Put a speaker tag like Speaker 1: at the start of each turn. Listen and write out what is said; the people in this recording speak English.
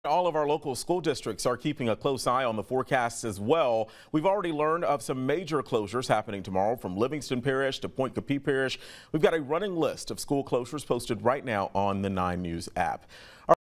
Speaker 1: All of our local school districts are keeping a close eye on the forecasts as well. We've already learned of some major closures happening tomorrow from Livingston Parish to Point Capee Parish. We've got a running list of school closures posted right now on the 9 News app.